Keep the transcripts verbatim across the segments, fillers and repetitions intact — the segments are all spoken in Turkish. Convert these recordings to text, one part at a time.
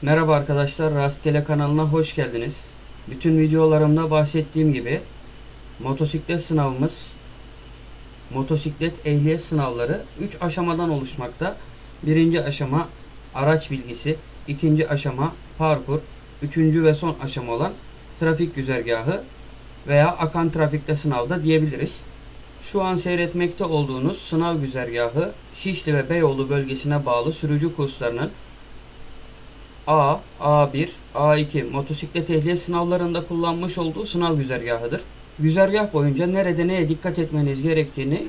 Merhaba arkadaşlar, Rastgele kanalına hoş geldiniz. Bütün videolarımda bahsettiğim gibi motosiklet sınavımız, motosiklet ehliyet sınavları üç aşamadan oluşmakta. Birinci aşama araç bilgisi, ikinci aşama parkur, üçüncü ve son aşama olan trafik güzergahı veya akan trafikte sınavda diyebiliriz. Şu an seyretmekte olduğunuz sınav güzergahı Şişli ve Beyoğlu bölgesine bağlı sürücü kurslarının A, A bir, A iki motosiklet ehliyet sınavlarında kullanmış olduğu sınav güzergahıdır. Güzergah boyunca nerede neye dikkat etmeniz gerektiğini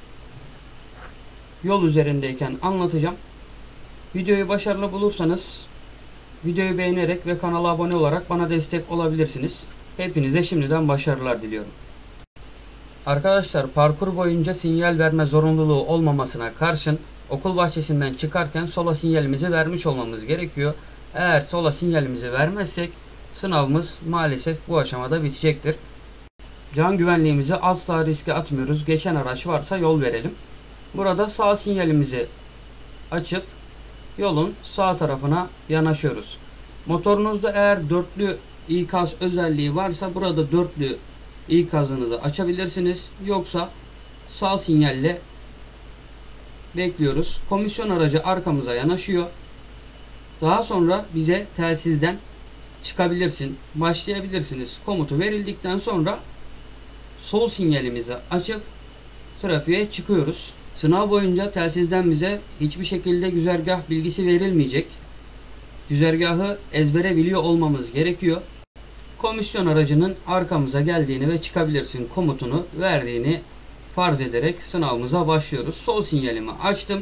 yol üzerindeyken anlatacağım. Videoyu başarılı bulursanız videoyu beğenerek ve kanala abone olarak bana destek olabilirsiniz. Hepinize şimdiden başarılar diliyorum. Arkadaşlar, parkur boyunca sinyal verme zorunluluğu olmamasına karşın okul bahçesinden çıkarken sola sinyalimizi vermiş olmamız gerekiyor. Eğer sola sinyalimizi vermezsek sınavımız maalesef bu aşamada bitecektir. Can güvenliğimizi asla riske atmıyoruz. Geçen araç varsa yol verelim. Burada sağ sinyalimizi açıp yolun sağ tarafına yanaşıyoruz. Motorunuzda eğer dörtlü ikaz özelliği varsa burada dörtlü ikazınızı açabilirsiniz. Yoksa sağ sinyalle bekliyoruz. Komisyon aracı arkamıza yanaşıyor. Daha sonra bize telsizden çıkabilirsin, başlayabilirsiniz komutu verildikten sonra sol sinyalimizi açıp trafiğe çıkıyoruz. Sınav boyunca telsizden bize hiçbir şekilde güzergah bilgisi verilmeyecek. Güzergahı ezbere biliyor olmamız gerekiyor. Komisyon aracının arkamıza geldiğini ve çıkabilirsin komutunu verdiğini farz ederek sınavımıza başlıyoruz. Sol sinyalimi açtım.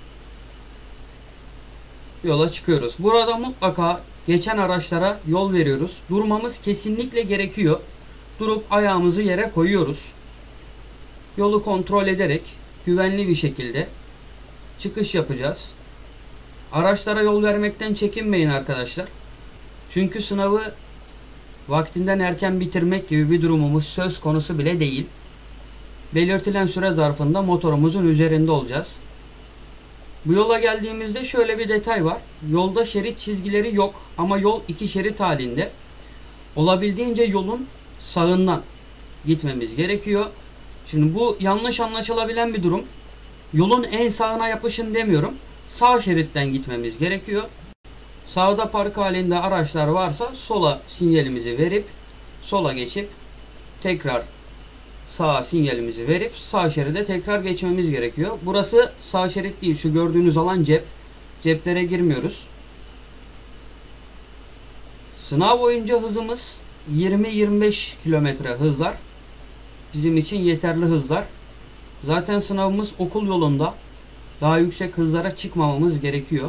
Yola çıkıyoruz. Burada mutlaka geçen araçlara yol veriyoruz. Durmamız kesinlikle gerekiyor. Durup ayağımızı yere koyuyoruz. Yolu kontrol ederek güvenli bir şekilde çıkış yapacağız. Araçlara yol vermekten çekinmeyin arkadaşlar. Çünkü sınavı vaktinden erken bitirmek gibi bir durumumuz söz konusu bile değil. Belirtilen süre zarfında motorumuzun üzerinde olacağız. Bu yola geldiğimizde şöyle bir detay var. Yolda şerit çizgileri yok ama yol iki şerit halinde. Olabildiğince yolun sağından gitmemiz gerekiyor. Şimdi bu yanlış anlaşılabilen bir durum. Yolun en sağına yapışın demiyorum. Sağ şeritten gitmemiz gerekiyor. Sağda park halinde araçlar varsa sola sinyalimizi verip sola geçip tekrar sağa sinyalimizi verip sağ şeride tekrar geçmemiz gerekiyor. Burası sağ şerit değil. Şu gördüğünüz alan cep. Ceplere girmiyoruz. Sınav boyunca hızımız yirmi yirmi beş kilometre hızlar. Bizim için yeterli hızlar. Zaten sınavımız okul yolunda. Daha yüksek hızlara çıkmamamız gerekiyor.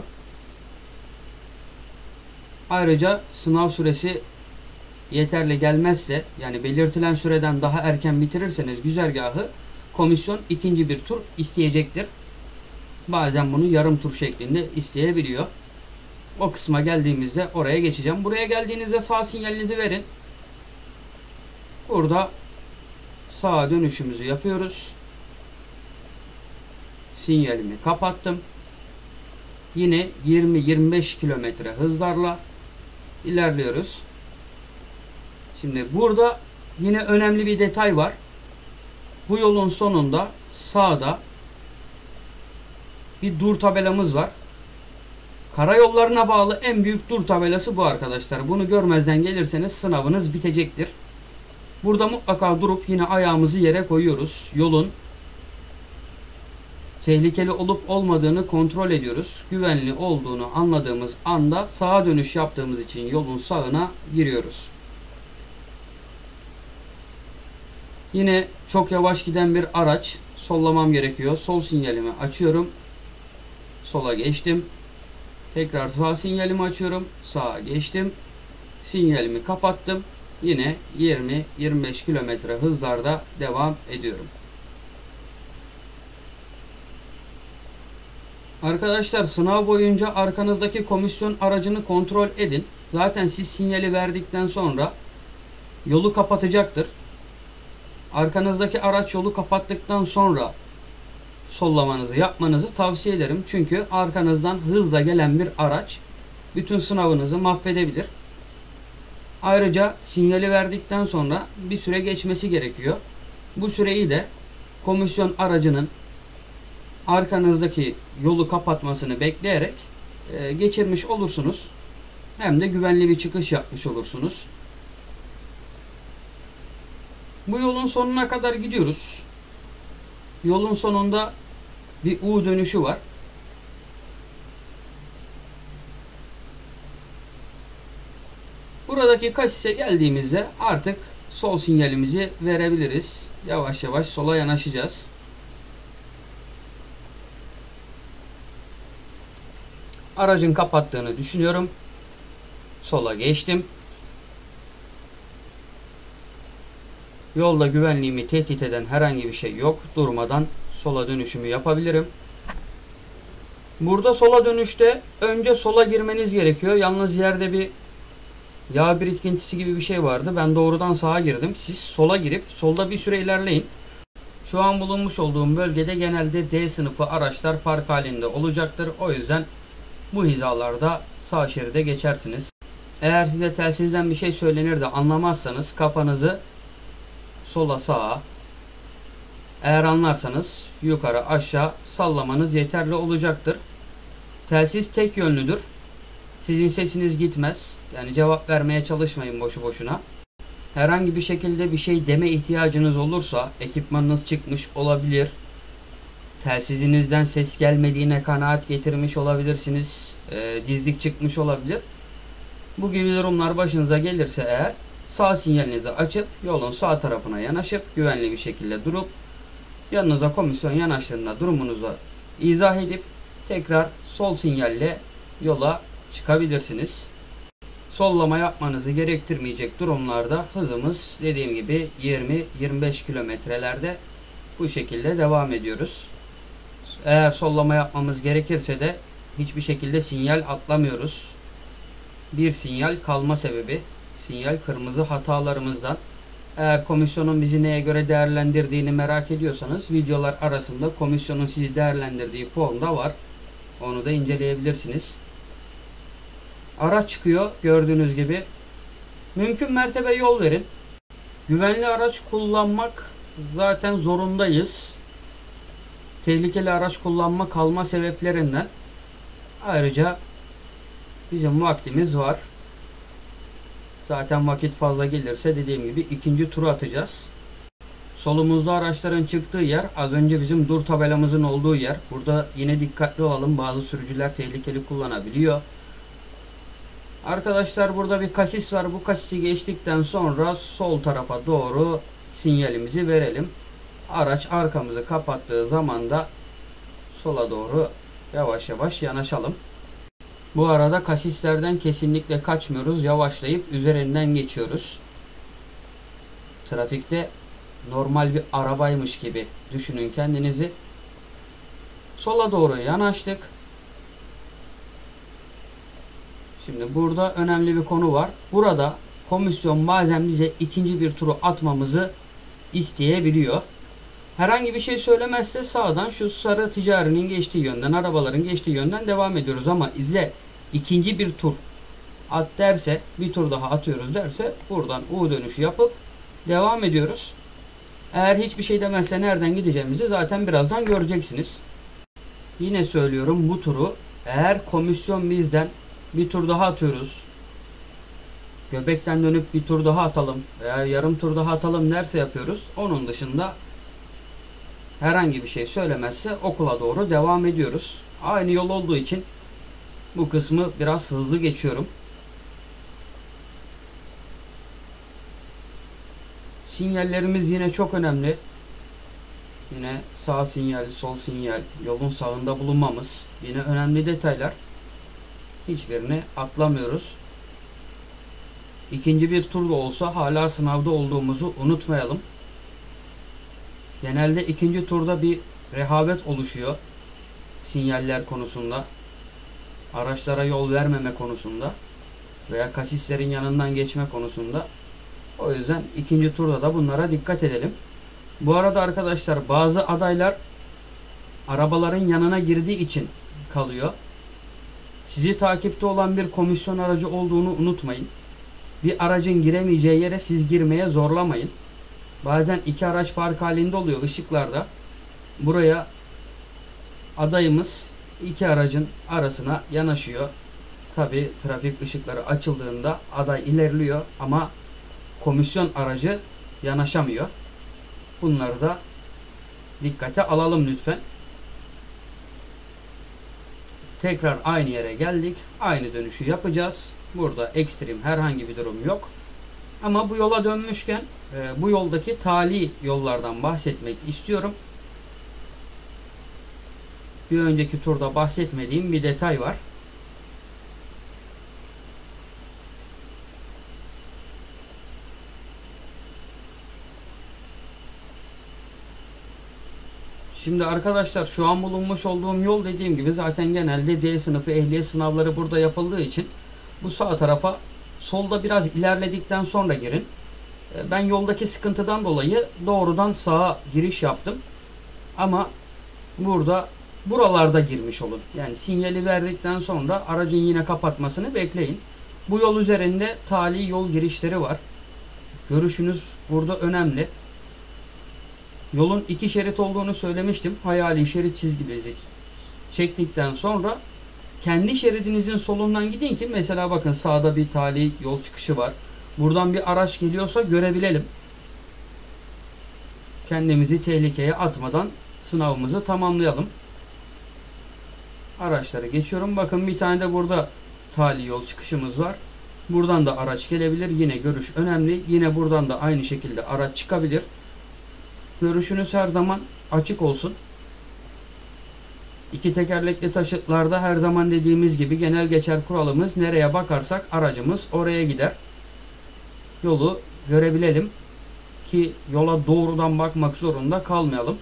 Ayrıca sınav süresi yeterli gelmezse, yani belirtilen süreden daha erken bitirirseniz güzergahı komisyon ikinci bir tur isteyecektir. Bazen bunu yarım tur şeklinde isteyebiliyor. O kısma geldiğimizde oraya geçeceğim. Buraya geldiğinizde sağ sinyalinizi verin. Burada sağa dönüşümüzü yapıyoruz. Sinyalimi kapattım. Yine yirmi yirmi beş kilometre hızlarla ilerliyoruz. Şimdi burada yine önemli bir detay var. Bu yolun sonunda sağda bir dur tabelamız var. Karayollarına bağlı en büyük dur tabelası bu arkadaşlar. Bunu görmezden gelirseniz sınavınız bitecektir. Burada mutlaka durup yine ayağımızı yere koyuyoruz. Yolun tehlikeli olup olmadığını kontrol ediyoruz. Güvenli olduğunu anladığımız anda sağa dönüş yaptığımız için yolun sağına giriyoruz. Yine çok yavaş giden bir araç, sollamam gerekiyor. Sol sinyalimi açıyorum. Sola geçtim. Tekrar sağ sinyalimi açıyorum. Sağa geçtim. Sinyalimi kapattım. Yine yirmi yirmi beş kilometre hızlarda devam ediyorum. Arkadaşlar, sınav boyunca arkanızdaki komisyon aracını kontrol edin. Zaten siz sinyali verdikten sonra yolu kapatacaktır. Arkanızdaki araç yolu kapattıktan sonra sollamanızı yapmanızı tavsiye ederim. Çünkü arkanızdan hızla gelen bir araç bütün sınavınızı mahvedebilir. Ayrıca sinyali verdikten sonra bir süre geçmesi gerekiyor. Bu süreyi de komisyon aracının arkanızdaki yolu kapatmasını bekleyerek e, geçirmiş olursunuz. Hem de güvenli bir çıkış yapmış olursunuz. Bu yolun sonuna kadar gidiyoruz. Yolun sonunda bir U dönüşü var. Buradaki kasise geldiğimizde artık sol sinyalimizi verebiliriz. Yavaş yavaş sola yanaşacağız. Aracın kapattığını düşünüyorum. Sola geçtim. Yolda güvenliğimi tehdit eden herhangi bir şey yok. Durmadan sola dönüşümü yapabilirim. Burada sola dönüşte önce sola girmeniz gerekiyor. Yalnız yerde bir yağ birikintisi gibi bir şey vardı. Ben doğrudan sağa girdim. Siz sola girip solda bir süre ilerleyin. Şu an bulunmuş olduğum bölgede genelde D sınıfı araçlar park halinde olacaktır. O yüzden bu hizalarda sağ şeride geçersiniz. Eğer size telsizden bir şey söylenir de anlamazsanız kafanızı sola sağa, eğer anlarsanız yukarı aşağı sallamanız yeterli olacaktır. Telsiz tek yönlüdür. Sizin sesiniz gitmez. Yani cevap vermeye çalışmayın boşu boşuna. Herhangi bir şekilde bir şey deme ihtiyacınız olursa ekipmanınız çıkmış olabilir. Telsizinizden ses gelmediğine kanaat getirmiş olabilirsiniz. E, dizlik çıkmış olabilir. Bu gibi durumlar başınıza gelirse eğer sağ sinyalinizi açıp yolun sağ tarafına yanaşıp güvenli bir şekilde durup yanınıza komisyon yanaştığında durumunuzu izah edip tekrar sol sinyalle yola çıkabilirsiniz. Sollama yapmanızı gerektirmeyecek durumlarda hızımız dediğim gibi yirmi yirmi beş kilometrelerde bu şekilde devam ediyoruz. Eğer sollama yapmamız gerekirse de hiçbir şekilde sinyal atlamıyoruz. Bir sinyal kalma sebebi sinyal kırmızı hatalarımızdan. Eğer komisyonun bizi neye göre değerlendirdiğini merak ediyorsanız videolar arasında komisyonun sizi değerlendirdiği formda var. Onu da inceleyebilirsiniz. Araç çıkıyor gördüğünüz gibi. Mümkün mertebe yol verin. Güvenli araç kullanmak zaten zorundayız. Tehlikeli araç kullanma kalma sebeplerinden. Ayrıca bizim vaktimiz var. Zaten vakit fazla gelirse dediğim gibi ikinci turu atacağız. Solumuzda araçların çıktığı yer az önce bizim dur tabelamızın olduğu yer. Burada yine dikkatli olalım. Bazı sürücüler tehlikeli kullanabiliyor. Arkadaşlar burada bir kasis var. Bu kasisi geçtikten sonra sol tarafa doğru sinyalimizi verelim. Araç arkamızı kapattığı zaman da sola doğru yavaş yavaş yanaşalım. Bu arada kasislerden kesinlikle kaçmıyoruz. Yavaşlayıp üzerinden geçiyoruz. Trafikte normal bir arabaymış gibi düşünün kendinizi. Sola doğru yanaştık. Şimdi burada önemli bir konu var. Burada komisyon bazen bize ikinci bir turu atmamızı isteyebiliyor. Herhangi bir şey söylemezse sağdan şu sarı ticarinin geçtiği yönden, arabaların geçtiği yönden devam ediyoruz. Ama izle ikinci bir tur at derse, bir tur daha atıyoruz derse buradan U dönüşü yapıp devam ediyoruz. Eğer hiçbir şey demezse nereden gideceğimizi zaten birazdan göreceksiniz. Yine söylüyorum, bu turu eğer komisyon bizden bir tur daha atıyoruz, göbekten dönüp bir tur daha atalım veya yarım tur daha atalım derse yapıyoruz. Onun dışında herhangi bir şey söylemezse okula doğru devam ediyoruz. Aynı yol olduğu için bu kısmı biraz hızlı geçiyorum. Sinyallerimiz yine çok önemli. Yine sağ sinyal, sol sinyal, yolun sağında bulunmamız yine önemli detaylar. Hiçbirini atlamıyoruz. İkinci bir tur da olsa hala sınavda olduğumuzu unutmayalım. Genelde ikinci turda bir rehavet oluşuyor. Sinyaller konusunda, araçlara yol vermeme konusunda veya kasislerin yanından geçme konusunda. O yüzden ikinci turda da bunlara dikkat edelim. Bu arada arkadaşlar bazı adaylar arabaların yanına girdiği için kalıyor. Sizi takipte olan bir komisyon aracı olduğunu unutmayın. Bir aracın giremeyeceği yere siz girmeye zorlamayın. Bazen iki araç park halinde oluyor ışıklarda. Buraya adayımız iki aracın arasına yanaşıyor. Tabi trafik ışıkları açıldığında aday ilerliyor ama komisyon aracı yanaşamıyor. Bunları da dikkate alalım lütfen. Tekrar aynı yere geldik. Aynı dönüşü yapacağız. Burada ekstrem herhangi bir durum yok. Ama bu yola dönmüşken e, bu yoldaki tali yollardan bahsetmek istiyorum. Bir önceki turda bahsetmediğim bir detay var. Şimdi arkadaşlar şu an bulunmuş olduğum yol dediğim gibi zaten genelde D sınıfı ehliyet sınavları burada yapıldığı için bu sağ tarafa solda biraz ilerledikten sonra girin. Ben yoldaki sıkıntıdan dolayı doğrudan sağa giriş yaptım. Ama burada buralarda girmiş olun. Yani sinyali verdikten sonra aracın yine kapatmasını bekleyin. Bu yol üzerinde tali yol girişleri var. Görüşünüz burada önemli. Yolun iki şerit olduğunu söylemiştim. Hayali şerit çizgimizi çektikten sonra kendi şeridinizin solundan gidin ki mesela bakın sağda bir tali yol çıkışı var. Buradan bir araç geliyorsa görebilelim. Kendimizi tehlikeye atmadan sınavımızı tamamlayalım. Araçları geçiyorum. Bakın bir tane de burada tali yol çıkışımız var. Buradan da araç gelebilir. Yine görüş önemli. Yine buradan da aynı şekilde araç çıkabilir. Görüşünüz her zaman açık olsun. İki tekerlekli taşıtlarda her zaman dediğimiz gibi genel geçer kuralımız nereye bakarsak aracımız oraya gider. Yolu görebilelim ki yola doğrudan bakmak zorunda kalmayalım.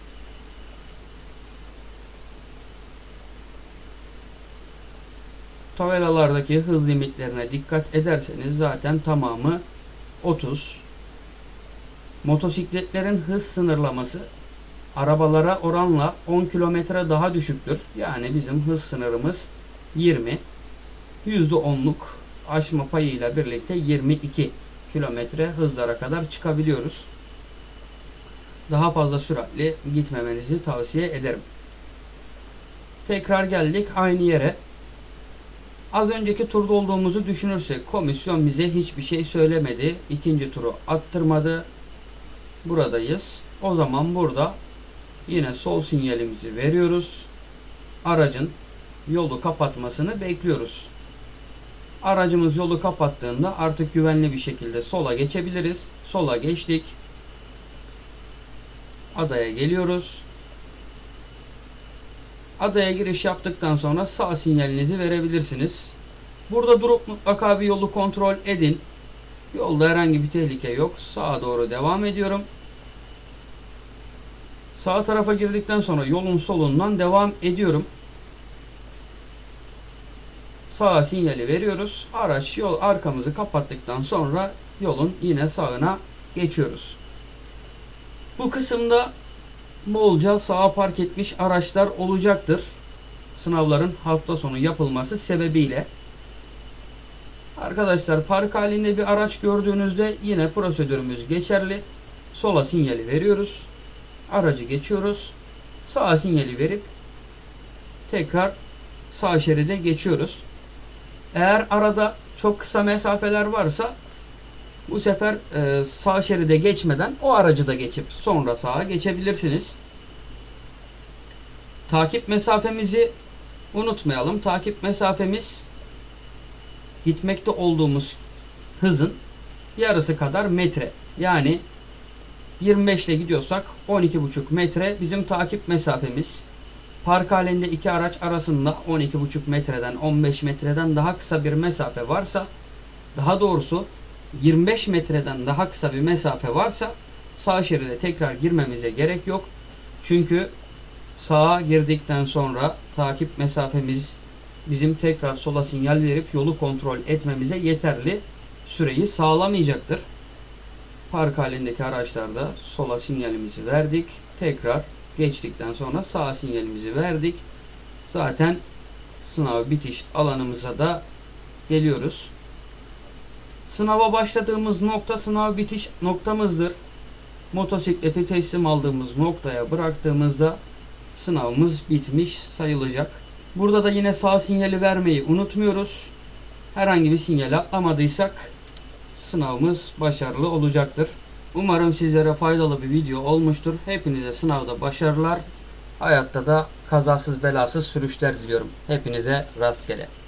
Tabelalardaki hız limitlerine dikkat ederseniz zaten tamamı otuz. Motosikletlerin hız sınırlaması arabalara oranla on kilometre daha düşüktür. Yani bizim hız sınırımız yirmi. yüzde onluk aşma payıyla birlikte yirmi iki kilometre hızlara kadar çıkabiliyoruz. Daha fazla süratli gitmemenizi tavsiye ederim. Tekrar geldik aynı yere. Az önceki turda olduğumuzu düşünürsek komisyon bize hiçbir şey söylemedi. İkinci turu attırmadı. Buradayız. O zaman burada yine sol sinyalimizi veriyoruz. Aracın yolu kapatmasını bekliyoruz. Aracımız yolu kapattığında artık güvenli bir şekilde sola geçebiliriz. Sola geçtik. Adaya geliyoruz. Adaya giriş yaptıktan sonra sağ sinyalinizi verebilirsiniz. Burada durup mutlaka bir yolu kontrol edin. Yolda herhangi bir tehlike yok. Sağa doğru devam ediyorum. Sağ tarafa girdikten sonra yolun solundan devam ediyorum. Sağa sinyali veriyoruz. Araç yol arkamızı kapattıktan sonra yolun yine sağına geçiyoruz. Bu kısımda bolca sağa park etmiş araçlar olacaktır. Sınavların hafta sonu yapılması sebebiyle. Arkadaşlar park halinde bir araç gördüğünüzde yine prosedürümüz geçerli. Sola sinyali veriyoruz. Aracı geçiyoruz. Sağa sinyali verip tekrar sağ şeride geçiyoruz. Eğer arada çok kısa mesafeler varsa bu sefer e, sağ şeride geçmeden o aracı da geçip sonra sağa geçebilirsiniz. Takip mesafemizi unutmayalım. Takip mesafemiz gitmekte olduğumuz hızın yarısı kadar metre. Yani yirmi beş ile gidiyorsak on iki buçuk metre bizim takip mesafemiz. Park halinde iki araç arasında on iki buçuk metreden on beş metreden daha kısa bir mesafe varsa, daha doğrusu yirmi beş metreden daha kısa bir mesafe varsa sağ şeride tekrar girmemize gerek yok. Çünkü sağa girdikten sonra takip mesafemiz bizim tekrar sola sinyal verip yolu kontrol etmemize yeterli süreyi sağlamayacaktır. Park halindeki araçlarda sola sinyalimizi verdik. Tekrar geçtikten sonra sağ sinyalimizi verdik. Zaten sınav bitiş alanımıza da geliyoruz. Sınava başladığımız nokta sınav bitiş noktamızdır. Motosikleti teslim aldığımız noktaya bıraktığımızda sınavımız bitmiş sayılacak. Burada da yine sağ sinyali vermeyi unutmuyoruz. Herhangi bir sinyal atlamadıysak sınavımız başarılı olacaktır. Umarım sizlere faydalı bir video olmuştur. Hepinize sınavda başarılar. Hayatta da kazasız belasız sürüşler diliyorum. Hepinize rastgele.